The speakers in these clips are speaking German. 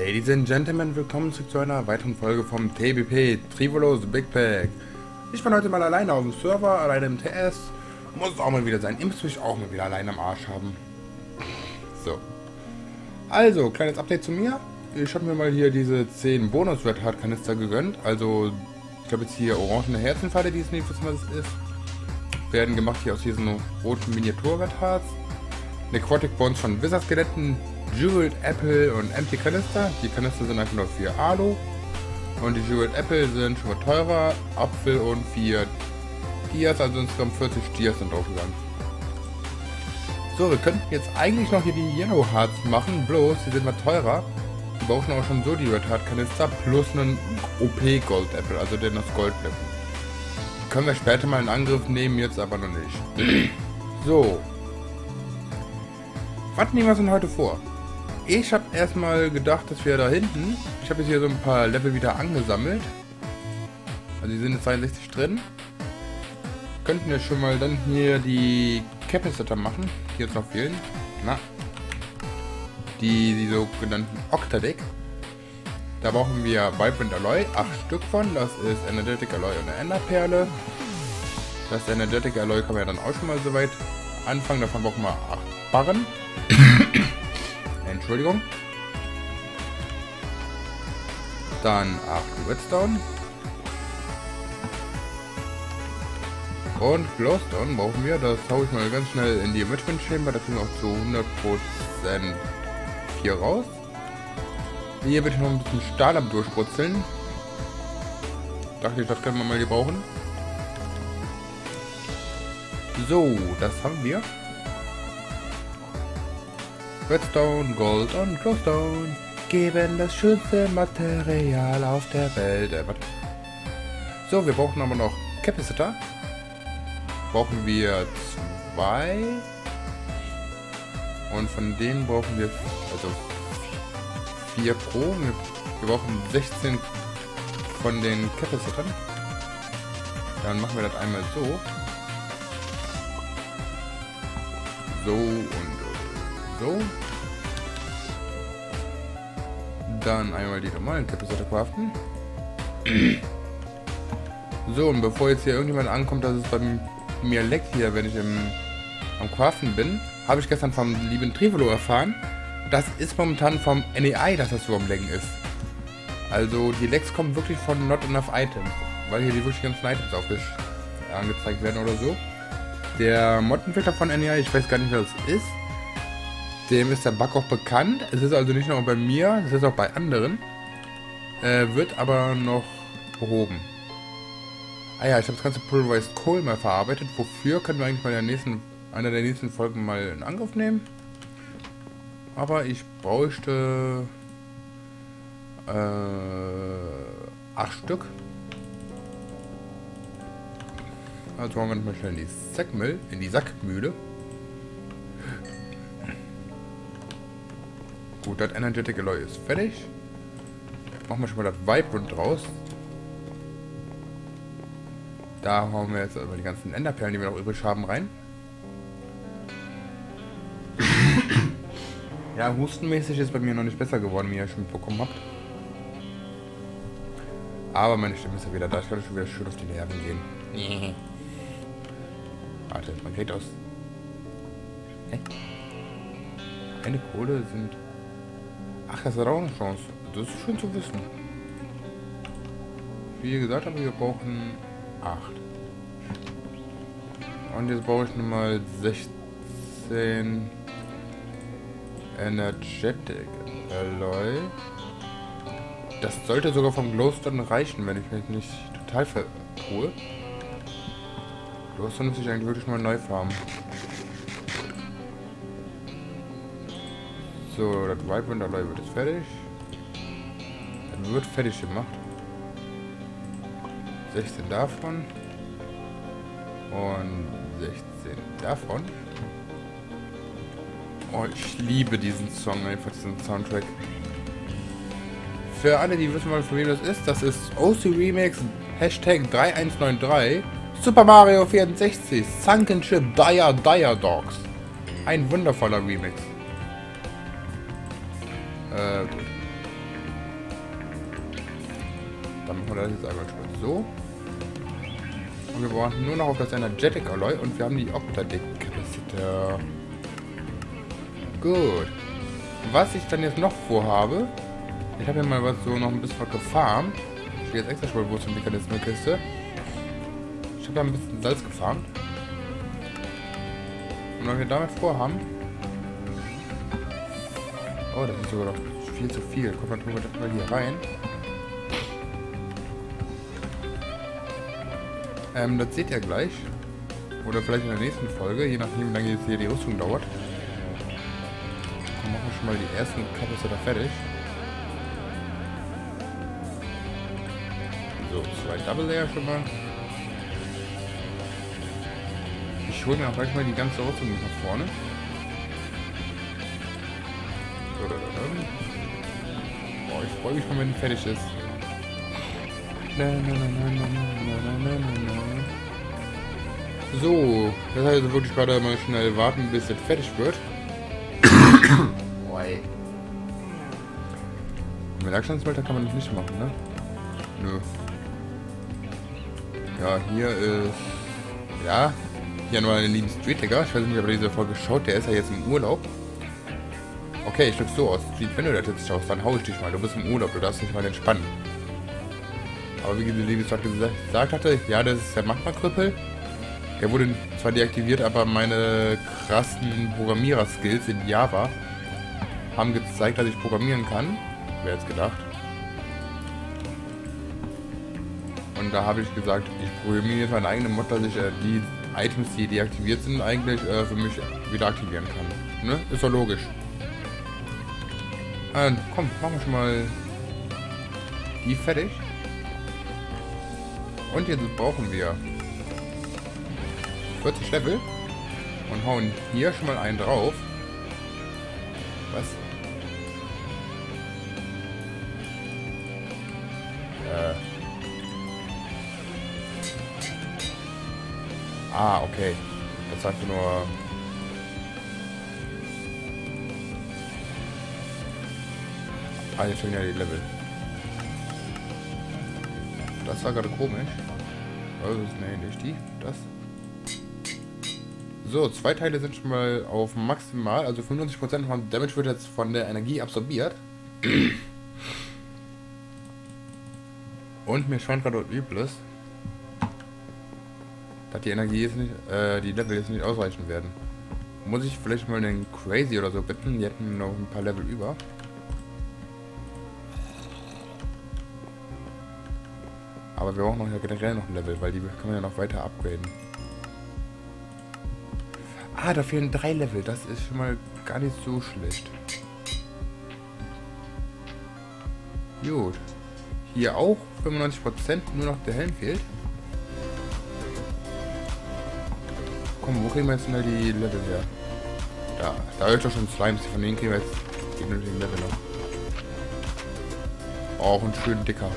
Ladies and Gentlemen, willkommen zurück zu einer weiteren Folge vom TBP, Trivolos Big Pack. Ich bin heute mal alleine auf dem Server, alleine im TS. Muss es auch mal wieder sein. Ihr müsst mich auch mal wieder alleine am Arsch haben. So. Also, kleines Update zu mir. Ich habe mir mal hier diese 10 Bonus-Red Heart Kanister gegönnt. Also, ich glaube jetzt hier orangene Herzenpfeile, die es nicht wissen, was es ist. Werden gemacht hier aus diesen roten Miniatur-Red Hearts. Necrotic Bones von Wizard-Skeletten. Jeweled Apple und Empty Kanister. Die Kanister sind einfach nur 4 Alu. Und die Jeweled Apple sind schon mal teurer. Apfel und 4 Dias, also insgesamt 40 Dias sind draufgegangen. So, wir könnten jetzt eigentlich noch hier die Yellow Hearts machen, bloß die sind mal teurer. Die brauchen auch schon so die Red Heart Kanister plus einen OP Gold Apple, also den das Gold Apple. Können wir später mal in Angriff nehmen, jetzt aber noch nicht. So. Was nehmen wir denn heute vor? Ich habe erstmal gedacht, dass wir da hinten, ich habe jetzt hier so ein paar Level wieder angesammelt. Also die sind jetzt 62 drin. Könnten wir schon mal dann hier die Capacitor machen, die jetzt noch fehlen. Na. Die sogenannten Octadeck. Da brauchen wir Vibrant Alloy, 8 Stück von. Das ist Energetic Alloy und eine Enderperle. Das Energetic Alloy kann man ja dann auch schon mal soweit anfangen. Davon brauchen wir 8 Barren. Entschuldigung. Dann 8 Redstone. Und Glowstone brauchen wir. Das haue ich mal ganz schnell in die Enrichment Chamber. Da kriegen wir auch zu 100% 4 raus. Hier würde ich noch ein bisschen Stahl am Durchbrutzeln. Dachte ich, das können wir mal gebrauchen. So, das haben wir. Redstone, Gold und Glowstone geben das schönste Material auf der Welt. So, wir brauchen aber noch Capacitor. Brauchen wir 2. Und von denen brauchen wir also 4 pro. Wir brauchen 16 von den Capacitoren. Dann machen wir das einmal so. So und so. Dann einmal die normalen Capacitor craften. So, und bevor jetzt hier irgendjemand ankommt, dass es bei mir leckt hier, wenn ich am Craften bin, habe ich gestern vom lieben Trivolo erfahren, das ist momentan vom NEI, dass das so am Lecken ist. Also die Lecks kommen wirklich von Not Enough Items, weil hier die wirklich ganzen Items angezeigt werden oder so. Der Modentwickler von NEI, ich weiß gar nicht, wer das ist, dem ist der Bug auch bekannt. Es ist also nicht nur bei mir, es ist auch bei anderen. Wird aber noch behoben. Ah ja, ich habe das ganze Pulverized Coal mal verarbeitet. Wofür können wir eigentlich mal in einer der nächsten Folgen mal in Angriff nehmen. Aber ich bräuchte 8 Stück. Also wollen wir mal schnell in die Sackmühle. Gut, das Energetic Alloy ist fertig. Machen wir schon mal das Vibrant draus. Da hauen wir jetzt aber die ganzen Enderperlen, die wir noch übrig haben, rein. Ja, hustenmäßig ist bei mir noch nicht besser geworden, wie ihr schon mitbekommen habt. Aber meine Stimme ist ja wieder da. Ich kann schon wieder schön auf die Nerven gehen. Warte, man kriegt aus. Hä? Eine Kohle sind. Ach, das hat auch eine Chance. Das ist schön zu wissen. Wie gesagt, aber wir brauchen 8. Und jetzt brauche ich nochmal 16 Energetic Alloy. Das sollte sogar vom Glowstone reichen, wenn ich mich nicht total vertue. Glowstone muss ich eigentlich wirklich mal neu farmen. So, das Vibrant Alloy wird jetzt fertig. Das wird fertig gemacht. 16 davon. Und 16 davon. Oh, ich liebe diesen Song, einfach diesen Soundtrack. Für alle, die wissen wollen, von wem das ist OC Remix Hashtag 3193 Super Mario 64 Sunken Ship Dire Dogs. Ein wundervoller Remix. Gut. Dann machen wir das jetzt einmal schon so. Und wir brauchen nur noch auf das Energetic Alloy und wir haben die Octadic Capacitor. Gut. Was ich dann jetzt noch vorhabe, ich habe ja mal was so noch ein bisschen was gefarmt. Ich will jetzt extra schon mal wo zum Mechanismenkiste. Ich habe da ein bisschen Salz gefarmt. Und wenn wir damit vorhaben. Oh, das ist sogar noch viel zu viel. Kommt man drüber mal hier rein. Das seht ihr gleich. Oder vielleicht in der nächsten Folge, je nachdem wie lange jetzt hier die Rüstung dauert. Dann machen wir schon mal die ersten Kapacitor fertig. So, 2 Double Layer schon mal. Ich hole mir auch gleich mal die ganze Rüstung nach vorne. Boah, ich freue mich schon, wenn die fertig ist. So, das heißt wirklich gerade mal schnell warten, bis es fertig wird. Mit Werkstandsmelder kann man das nicht machen, ne? Nö. Ja, hier ist... Ja, hier nur einen lieben Street-Digger. Ich weiß nicht, ob ihr diese Folge schaut, der ist ja jetzt im Urlaub. Okay, ich drück's so aus. Wenn du das jetzt schaust, dann hau ich dich mal. Du bist im Urlaub, du darfst dich mal entspannen. Aber wie die liebe gesagt hatte, ja, das ist der Magma-Krüppel. Der wurde zwar deaktiviert, aber meine krassen Programmierer-Skills in Java haben gezeigt, dass ich programmieren kann. Wer hätte es gedacht? Und da habe ich gesagt, ich programmiere jetzt meinen eigenen Mod, dass ich die Items, die deaktiviert sind, eigentlich für mich wieder aktivieren kann. Ne? Ist doch logisch. Komm, machen wir schon mal die fertig. Und jetzt brauchen wir 40 Level und hauen hier schon mal einen drauf. Was? Ah, okay. Das ist einfach nur... Ah, jetzt schon wieder die Level. Das war gerade komisch. Also, nee, nicht die. Das. So, 2 Teile sind schon mal auf maximal. Also 95% von Damage wird jetzt von der Energie absorbiert. Und mir scheint gerade übles, dass die Energie jetzt nicht, die Level jetzt nicht ausreichen werden. Muss ich vielleicht mal den Crazy oder so bitten? Die hätten noch ein paar Level über. Aber wir brauchen noch ja generell noch ein Level, weil die kann man ja noch weiter upgraden. Ah, da fehlen 3 Level. Das ist schon mal gar nicht so schlecht. Gut. Hier auch 95%, nur noch der Helm fehlt. Komm, wo kriegen wir jetzt schnell die Level her? Da höre ich doch schon Slimes, von denen kriegen wir jetzt die nötigen Level noch. Auch ein schön dicker.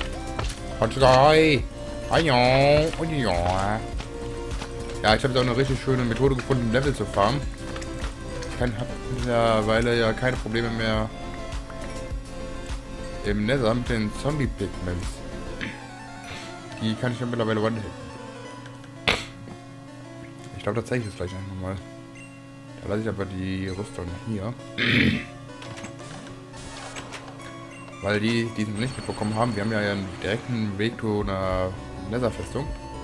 Ja, ich habe jetzt auch eine richtig schöne Methode gefunden, Level zu farmen. Ich habe mittlerweile ja keine Probleme mehr im Nether mit den Zombie-Pigments. Die kann ich ja mittlerweile one-hitten. Ich glaube, da zeige ich es gleich einfach mal. Da lasse ich aber die Rüstung hier. Weil die es nicht mitbekommen haben, wir haben ja einen direkten Weg zu einer Nether-Festung.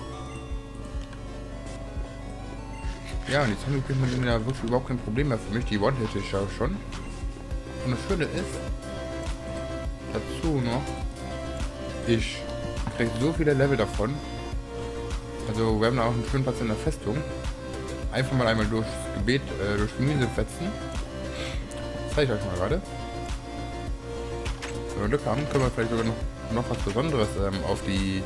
Ja, und die Zombie-Pigments sind ja wirklich überhaupt kein Problem mehr für mich. Die one-hit ich ja schon. Und das Schöne ist, dazu noch, ich kriege so viele Level davon. Also wir haben da auch einen schönen Platz in der Festung. Einfach mal einmal durchs Gebet, durch Gemüse fetzen. Das zeige ich euch mal gerade. Wenn wir Glück haben, können wir vielleicht sogar noch was Besonderes auf die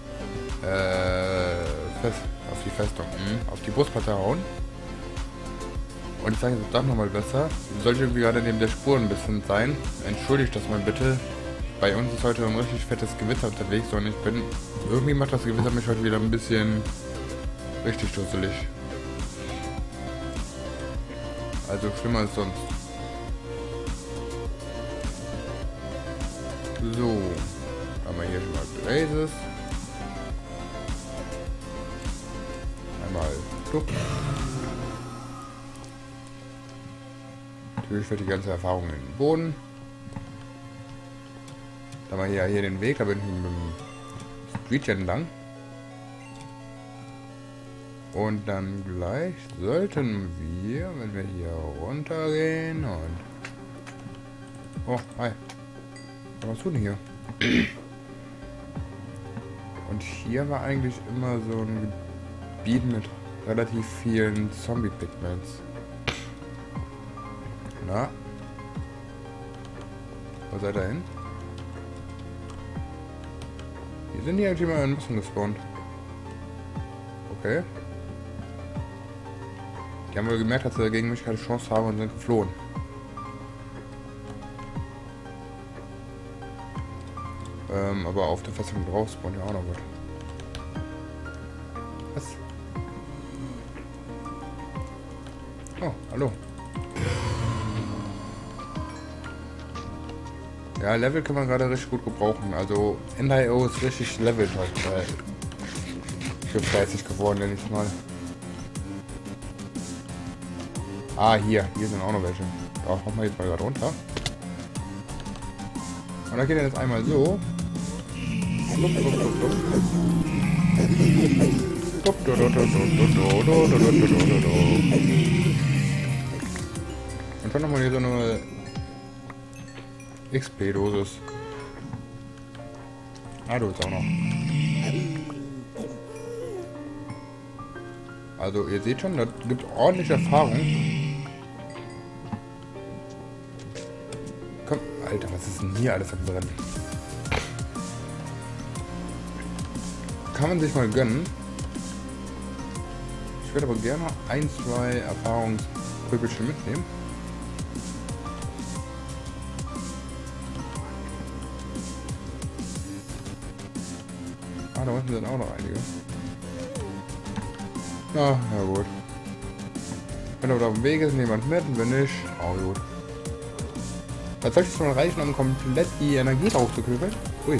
Festung, auf die Brustplatte hauen. Und ich sage jetzt doch nochmal besser. Sollte irgendwie gerade neben der Spur ein bisschen sein. Entschuldigt das mal bitte. Bei uns ist heute ein richtig fettes Gewitter unterwegs und ich bin... Irgendwie macht das Gewitter mich heute wieder ein bisschen richtig dusselig. Also schlimmer als sonst. So. Haben wir hier schon mal Blazes. Einmal Flucht. Natürlich fällt die ganze Erfahrung in den Boden. Dann haben wir hier den Weg, da bin ich mit dem Street entlang. Und dann gleich sollten wir, wenn wir hier runtergehen und... Oh, hi. Was tust du denn hier? Und hier war eigentlich immer so ein Gebiet mit relativ vielen Zombie-Pigments. Na? Wo seid ihr hin? Hier sind die eigentlich mal in Massen gespawnt. Okay. Die haben wohl gemerkt, dass sie gegen mich keine Chance haben und sind geflohen. Aber auf der Festung drauf spawnt ja auch noch was. Was? Oh, hallo. Ja, Level kann man gerade richtig gut gebrauchen. Also End.io ist richtig levelt heute. Ich bin fleißig geworden, nenne ich mal. Ah, hier sind auch noch welche. Da kommen wir jetzt mal gerade runter. Und da geht er jetzt einmal so. Und dann nochmal hier so eine XP-Dosis. Ah, du jetzt auch noch. Also ihr seht schon, das gibt ordentlich Erfahrung. Komm, Alter, was ist denn hier alles am Brennen? Kann man sich mal gönnen. Ich würde aber gerne 1, 2 Erfahrungsprügelchen mitnehmen. Ah, da unten sind auch noch einige. Na, ja gut. Wenn aber auf dem Weg ist, niemand mit, und wenn nicht, auch gut. Was soll ich schon reichen, um komplett die Energie raufzukübeln? Ui.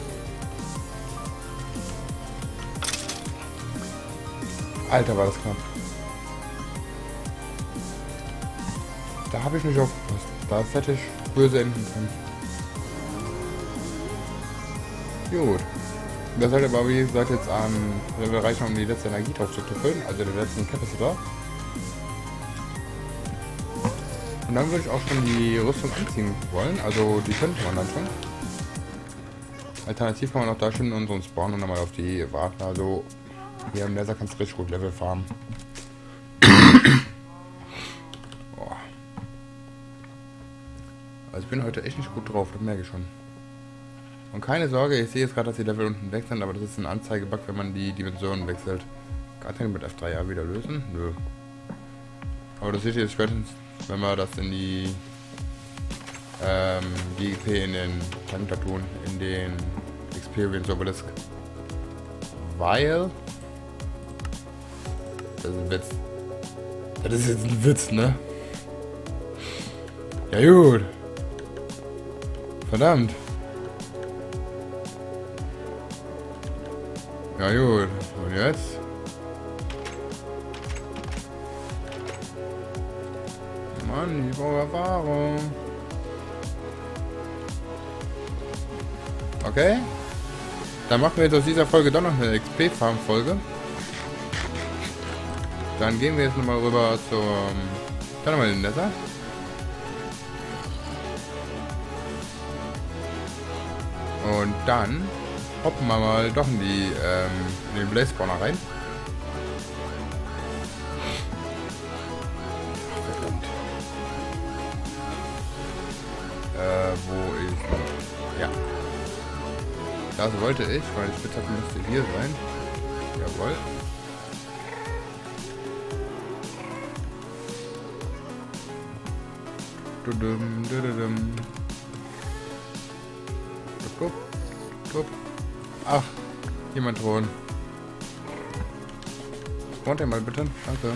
Alter, war das knapp. Da habe ich nicht aufgepasst. Das hätte ich böse enden können. Gut. Das sollte aber, wie gesagt, jetzt an Level reichen, um die letzte Energie drauf zu tüffeln, also den letzten Capacitor. Und dann würde ich auch schon die Rüstung anziehen wollen, also die könnte man dann schon. Alternativ kann man auch da schön in unseren Spawn und dann mal auf die warten, also hier im Nether kannst du richtig gut Level farmen. Oh. Also ich bin heute echt nicht gut drauf, das merke ich schon. Und keine Sorge, ich sehe jetzt gerade, dass die Level unten weg sind, aber das ist ein Anzeigebug, wenn man die Dimensionen wechselt. Kann ich mit F3A wieder lösen? Nö. Aber das seht ihr jetzt spätestens, wenn wir das in die GP in den Tank tun, in den Experience Obelisk. Weil das ist ein Witz. Das ist jetzt ein Witz, ne? Ja gut. Verdammt. Ja gut. Und jetzt? Mann, ich brauche Erfahrung. Okay. Dann machen wir jetzt aus dieser Folge doch noch eine XP-Farm-Folge. Dann gehen wir jetzt nochmal rüber zum... Dann nochmal in den Nether. Und dann hoppen wir mal doch in den Blaze Spawner rein. Verdammt. Wo ich... Ja. Das wollte ich, weil die Spitzhacke müsste hier sein. Jawohl. Ach, jemand drohen. Spawnt ihr mal bitte? Danke.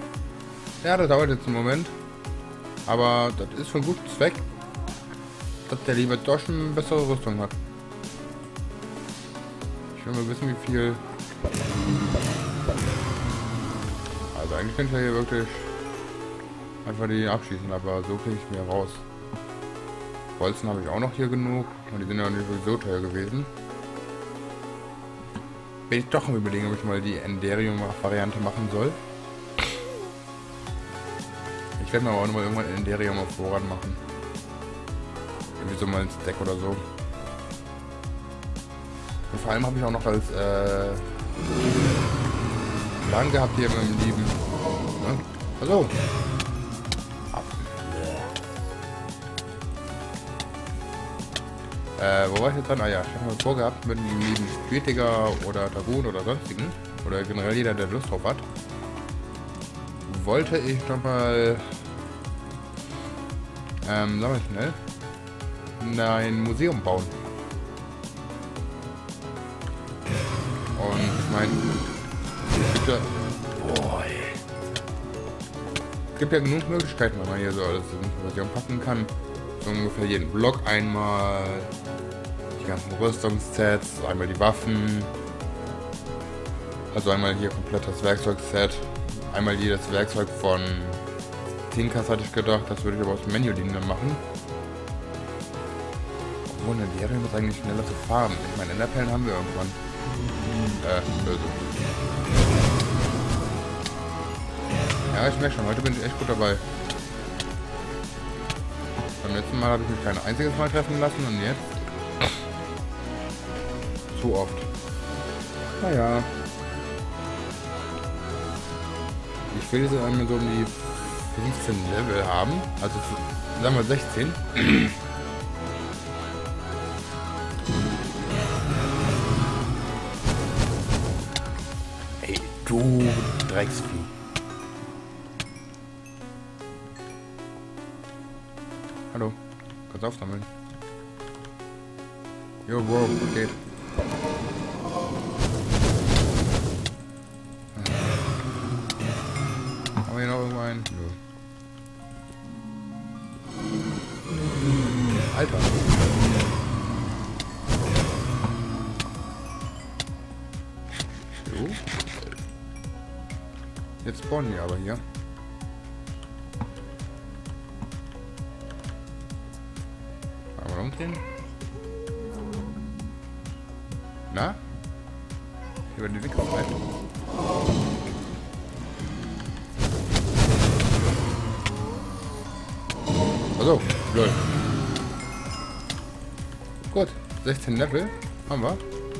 Ja, das dauert jetzt einen Moment. Aber das ist für einen guten Zweck. dass der liebe doch eine bessere Rüstung hat. Ich will mal wissen, wie viel... Also eigentlich könnte ich ja hier wirklich einfach die abschießen, aber so kriege ich mir raus. Bolzen habe ich auch noch hier genug und die sind ja nicht so teuer gewesen. Bin ich doch am Überlegen, ob ich mal die Enderium-Variante machen soll. Ich werde mir aber auch noch mal irgendwann Enderium auf Vorrat machen. Irgendwie so mal ein Stack oder so. Und vor allem habe ich auch noch als Plan gehabt hier in meinem Lieben. Ne? Also. Wo war ich jetzt dran? Ah ja, ich habe mal vorgehabt, mit dem lieben Spieltiger oder Dragoon oder sonstigen, oder generell jeder, der Lust drauf hat, wollte ich nochmal, sagen wir schnell, ein Museum bauen. Und ich meine, es gibt ja genug Möglichkeiten, wenn man hier so alles ins Museum packen kann. So ungefähr jeden Block einmal, die ganzen Rüstungssets, einmal die Waffen, also einmal hier komplett das Werkzeugset, einmal hier das Werkzeug von Tinkers hatte ich gedacht, das würde ich aber aus dem Menü-Linie machen. Obwohl, ne, die Erde muss eigentlich schneller zu fahren. Ich meine, Enderperlen haben wir irgendwann. Böse. Ja, ich merke schon, heute bin ich echt gut dabei. Beim letzten Mal habe ich mich kein einziges Mal treffen lassen und jetzt zu oft. Naja. Ich will jetzt einmal so um die 15 Level haben. Also sagen wir 16. Ey, du Drecksvieh. Hallo, kannst aufsammeln. Jo, Bro, geht. Haben wir hier noch irgendwo einen? Nö. Alter. So. Jetzt spawnen die aber hier. Einmal umdrehen. Na? Über die Wickel bleibt. Also, lol. Gut, 16 Level haben wir.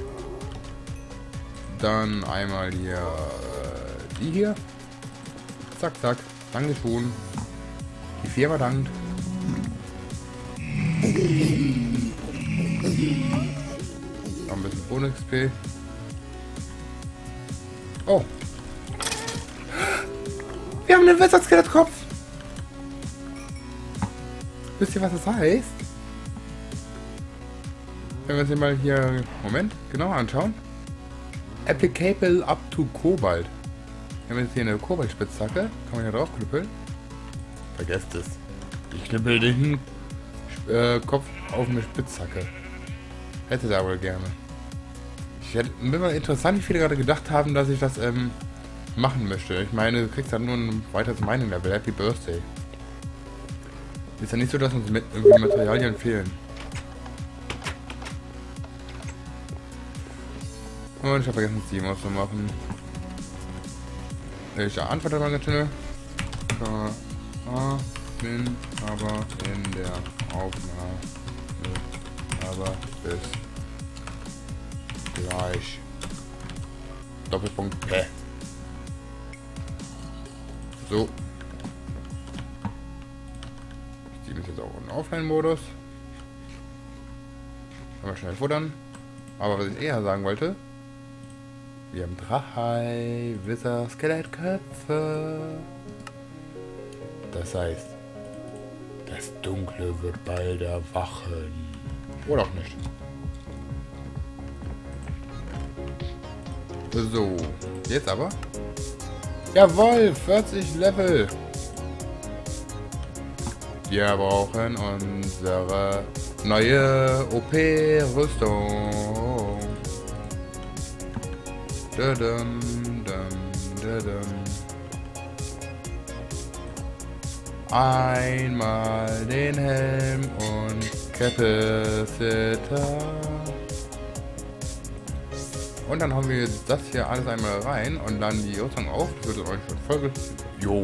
Dann einmal hier die hier. Zack, zack. Dankeschön. Die Firma dankt. Noch ein bisschen Bonus-XP. Oh. Wir haben einen Wizard-Skelettkopf. Wisst ihr, was das heißt? Wenn wir uns den mal hier, Moment, genau anschauen. Applicable up to Cobalt. Wir haben jetzt hier eine Kobaltspitzhacke. Kann man hier drauf knüppeln. Vergesst es. Ich knüppel den Kopf auf eine Spitzhacke. Hätte da wohl gerne. Ich hätte mir mal interessant, wie viele gerade gedacht haben, dass ich das machen möchte. Ich meine, du kriegst dann nur ein weiteres Mining-Level. Happy Birthday. Ist ja nicht so, dass uns irgendwie Materialien fehlen. Und ich habe vergessen, Steam auszumachen. Ich antworte mal ganz schnell. Bin aber in der Aufnahme. Aber bis gleich. Doppelpunkt P. So. Steam ist jetzt auch im Offline-Modus. Kann man schnell futtern. Aber was ich eher sagen wollte, wir haben 3 Wither-Skelettköpfe. Das heißt, das Dunkle wird bald erwachen. Oder auch nicht. So, jetzt aber. Jawohl, 40 Level. Wir brauchen unsere neue OP-Rüstung. Dadum, dum, dadum. Einmal den Helm und Capacitor. Und dann haben wir jetzt das hier alles einmal rein und dann die Rüstung auf. Das wird euch schon Folge. Jo.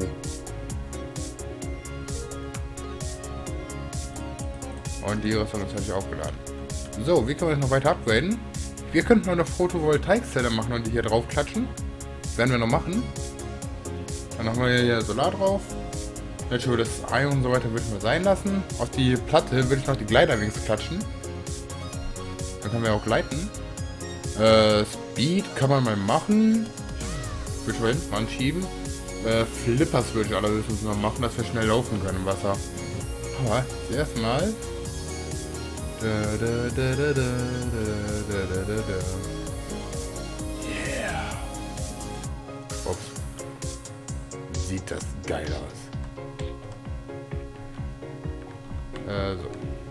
Und die Rüstung ist natürlich aufgeladen. So, wie können wir das noch weiter upgraden? Wir könnten noch eine Photovoltaikzelle machen und die hier drauf klatschen. Das werden wir noch machen. Dann haben wir hier Solar drauf. Natürlich das Ei und so weiter würde ich mal sein lassen. Auf die Platte würde ich noch die Gleiterwings klatschen. Dann können wir auch gleiten. Speed kann man mal machen. Würde ich mal hinten anschieben. Flippers würde ich allerdings noch machen, dass wir schnell laufen können im Wasser. Aber zuerst mal. Yeah. Ups. Sieht das geil aus. So.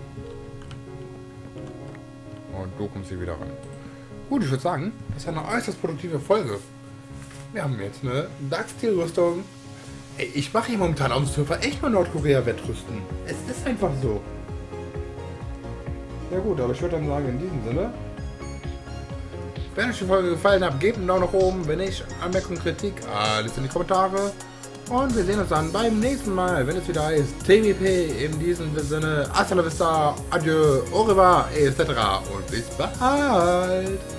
Und du kommst hier wieder ran. Gut, ich würde sagen, das war eine äußerst produktive Folge. Wir haben jetzt eine DAX-Tier-Rüstung. Ey, ich mache hier momentan auf dem Surfer echt mal Nordkorea-Wettrüsten. Es ist einfach so. Ja gut, aber ich würde dann sagen, in diesem Sinne, wenn euch die Folge gefallen hat, gebt einen Daumen nach oben. Wenn nicht, Anmerkung, Kritik, alles in die Kommentare. Und wir sehen uns dann beim nächsten Mal, wenn es wieder heißt TBP. In diesem Sinne, hasta la vista, adieu, au revoir, etc. Und bis bald.